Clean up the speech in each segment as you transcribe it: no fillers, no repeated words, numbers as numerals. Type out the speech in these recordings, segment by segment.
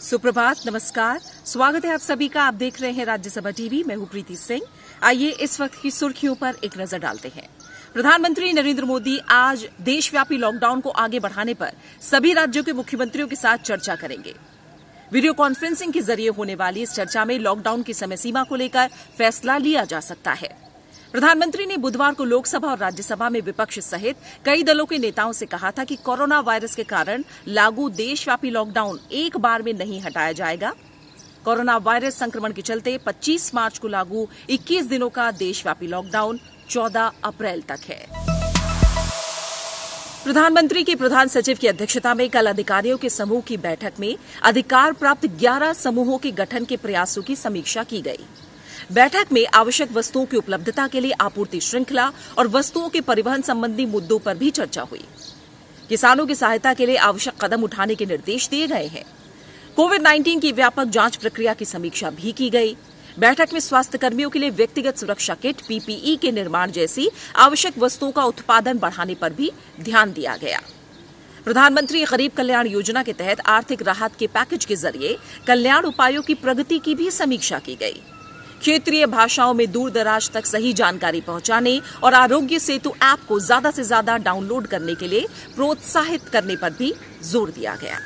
सुप्रभात, नमस्कार। स्वागत है आप सभी का। आप देख रहे हैं राज्यसभा टीवी। मैं हूं प्रीति सिंह। आइए इस वक्त की सुर्खियों पर एक नजर डालते हैं। प्रधानमंत्री नरेंद्र मोदी आज देशव्यापी लॉकडाउन को आगे बढ़ाने पर सभी राज्यों के मुख्यमंत्रियों के साथ चर्चा करेंगे। वीडियो कॉन्फ्रेंसिंग के जरिए होने वाली इस चर्चा में लॉकडाउन की समय सीमा को लेकर फैसला लिया जा सकता है। प्रधानमंत्री ने बुधवार को लोकसभा और राज्यसभा में विपक्ष सहित कई दलों के नेताओं से कहा था कि कोरोना वायरस के कारण लागू देशव्यापी लॉकडाउन एक बार में नहीं हटाया जाएगा। कोरोना वायरस संक्रमण के चलते 25 मार्च को लागू 21 दिनों का देशव्यापी लॉकडाउन 14 अप्रैल तक है। प्रधानमंत्री के प्रधान सचिव की अध्यक्षता में कल अधिकारियों के समूह की बैठक में अधिकार प्राप्त 11 समूहों के गठन के प्रयासों की समीक्षा की गई। बैठक में आवश्यक वस्तुओं की उपलब्धता के लिए आपूर्ति श्रृंखला और वस्तुओं के परिवहन संबंधी मुद्दों पर भी चर्चा हुई। किसानों की सहायता के लिए आवश्यक कदम उठाने के निर्देश दिए गए हैं। कोविड-19 की व्यापक जांच प्रक्रिया की समीक्षा भी की गई। बैठक में स्वास्थ्य कर्मियों के लिए व्यक्तिगत सुरक्षा किट, पीपीई के निर्माण जैसी आवश्यक वस्तुओं का उत्पादन बढ़ाने पर भी ध्यान दिया गया। प्रधानमंत्री गरीब कल्याण योजना के तहत आर्थिक राहत के पैकेज के जरिए कल्याण उपायों की प्रगति की भी समीक्षा की गई। क्षेत्रीय भाषाओं में दूर दराज तक सही जानकारी पहुंचाने और आरोग्य सेतु ऐप को ज्यादा से ज्यादा डाउनलोड करने के लिए प्रोत्साहित करने पर भी जोर दिया गया।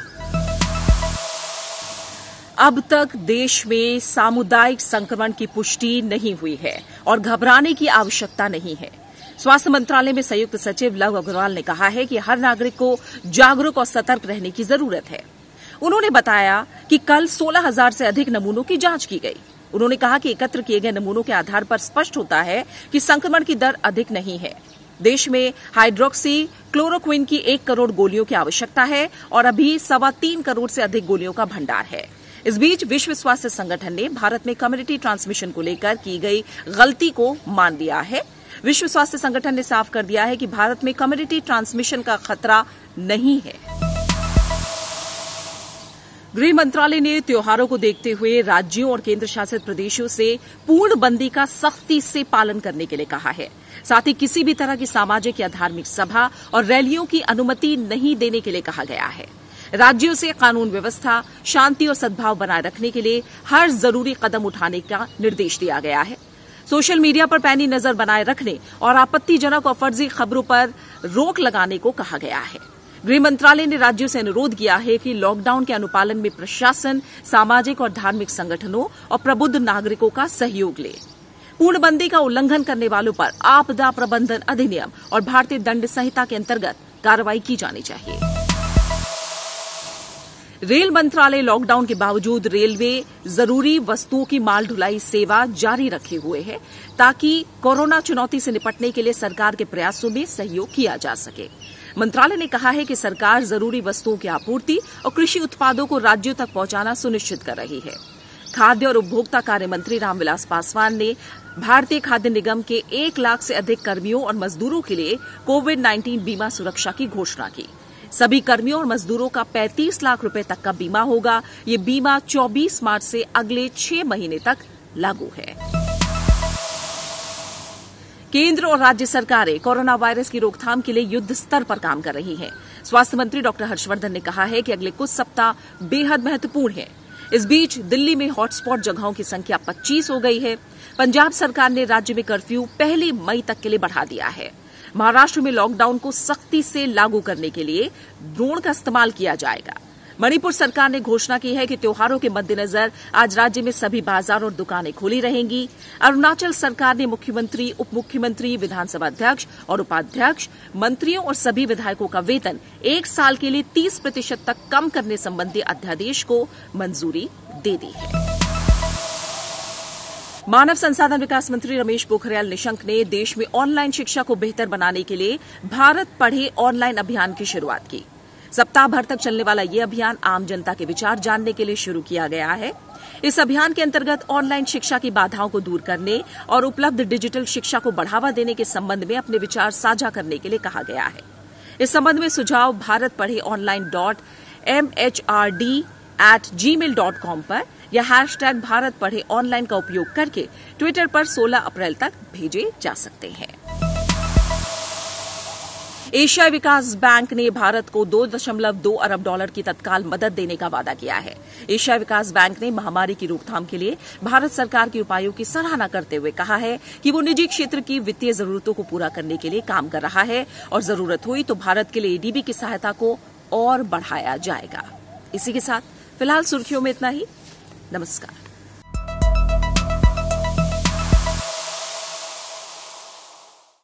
अब तक देश में सामुदायिक संक्रमण की पुष्टि नहीं हुई है और घबराने की आवश्यकता नहीं है। स्वास्थ्य मंत्रालय में संयुक्त सचिव लव अग्रवाल ने कहा है कि हर नागरिक को जागरूक और सतर्क रहने की जरूरत है। उन्होंने बताया कि कल 16,000 से अधिक नमूनों की जांच की गई। उन्होंने कहा कि एकत्र किए गए नमूनों के आधार पर स्पष्ट होता है कि संक्रमण की दर अधिक नहीं है। देश में हाइड्रोक्सी क्लोरोक्विन की 1 करोड़ गोलियों की आवश्यकता है और अभी 3.25 करोड़ से अधिक गोलियों का भंडार है। इस बीच विश्व स्वास्थ्य संगठन ने भारत में कम्युनिटी ट्रांसमिशन को लेकर की गई गलती को मान लिया है। विश्व स्वास्थ्य संगठन ने साफ कर दिया है कि भारत में कम्युनिटी ट्रांसमिशन का खतरा नहीं है। गृह मंत्रालय ने त्योहारों को देखते हुए राज्यों और केंद्र शासित प्रदेशों से पूर्णबंदी का सख्ती से पालन करने के लिए कहा है। साथ ही किसी भी तरह की सामाजिक या धार्मिक सभा और रैलियों की अनुमति नहीं देने के लिए कहा गया है। राज्यों से कानून व्यवस्था, शांति और सद्भाव बनाए रखने के लिए हर जरूरी कदम उठाने का निर्देश दिया गया है। सोशल मीडिया पर पैनी नजर बनाए रखने और आपत्तिजनक और फर्जी खबरों पर रोक लगाने को कहा गया है। गृह मंत्रालय ने राज्यों से अनुरोध किया है कि लॉकडाउन के अनुपालन में प्रशासन, सामाजिक और धार्मिक संगठनों और प्रबुद्ध नागरिकों का सहयोग ले। पूर्णबंदी का उल्लंघन करने वालों पर आपदा प्रबंधन अधिनियम और भारतीय दंड संहिता के अंतर्गत कार्रवाई की जानी चाहिए। रेल मंत्रालय लॉकडाउन के बावजूद रेलवे जरूरी वस्तुओं की माल ढुलाई सेवा जारी रखे हुए है ताकि कोरोना चुनौती से निपटने के लिए सरकार के प्रयासों में सहयोग किया जा सके। मंत्रालय ने कहा है कि सरकार जरूरी वस्तुओं की आपूर्ति और कृषि उत्पादों को राज्यों तक पहुंचाना सुनिश्चित कर रही है। खाद्य और उपभोक्ता कार्य मंत्री रामविलास पासवान ने भारतीय खाद्य निगम के 1 लाख से अधिक कर्मियों और मजदूरों के लिए कोविड-19 बीमा सुरक्षा की घोषणा की। सभी कर्मियों और मजदूरों का 35 लाख रुपए तक का बीमा होगा। ये बीमा 24 मार्च से अगले 6 महीने तक लागू है। केंद्र और राज्य सरकारें कोरोना वायरस की रोकथाम के लिए युद्ध स्तर पर काम कर रही हैं। स्वास्थ्य मंत्री डॉक्टर हर्षवर्धन ने कहा है कि अगले कुछ सप्ताह बेहद महत्वपूर्ण हैं। इस बीच दिल्ली में हॉटस्पॉट जगहों की संख्या 25 हो गई है। पंजाब सरकार ने राज्य में कर्फ्यू 1 मई तक के लिए बढ़ा दिया है। महाराष्ट्र में लॉकडाउन को सख्ती से लागू करने के लिए ड्रोन का इस्तेमाल किया जाएगा। मणिपुर सरकार ने घोषणा की है कि त्योहारों के मद्देनजर आज राज्य में सभी बाजार और दुकानें खुली रहेंगी। अरुणाचल सरकार ने मुख्यमंत्री, उप मुख्यमंत्री, विधानसभा अध्यक्ष और उपाध्यक्ष, मंत्रियों और सभी विधायकों का वेतन 1 साल के लिए 30% तक कम करने संबंधी अध्यादेश को मंजूरी दे दी है। मानव संसाधन विकास मंत्री रमेश पोखरियाल निशंक ने देश में ऑनलाइन शिक्षा को बेहतर बनाने के लिए भारत पढ़े ऑनलाइन अभियान की शुरुआत की। सप्ताह भर तक चलने वाला ये अभियान आम जनता के विचार जानने के लिए शुरू किया गया है। इस अभियान के अंतर्गत ऑनलाइन शिक्षा की बाधाओं को दूर करने और उपलब्ध डिजिटल शिक्षा को बढ़ावा देने के संबंध में अपने विचार साझा करने के लिए कहा गया है। इस संबंध में सुझाव bharatpadheonline.mhrd@gmail.com पर या #भारत पढ़े ऑनलाइन का उपयोग करके ट्विटर पर 16 अप्रैल तक भेजे जा सकते हैं। एशियाई विकास बैंक ने भारत को $2.2 अरब की तत्काल मदद देने का वादा किया है। एशियाई विकास बैंक ने महामारी की रोकथाम के लिए भारत सरकार के उपायों की सराहना करते हुए कहा है कि वो निजी क्षेत्र की वित्तीय जरूरतों को पूरा करने के लिए काम कर रहा है और जरूरत हुई तो भारत के लिए एडीबी की सहायता को और बढ़ाया जाएगा। इसी के साथ फिलहाल सुर्खियों में इतना ही। नमस्कार।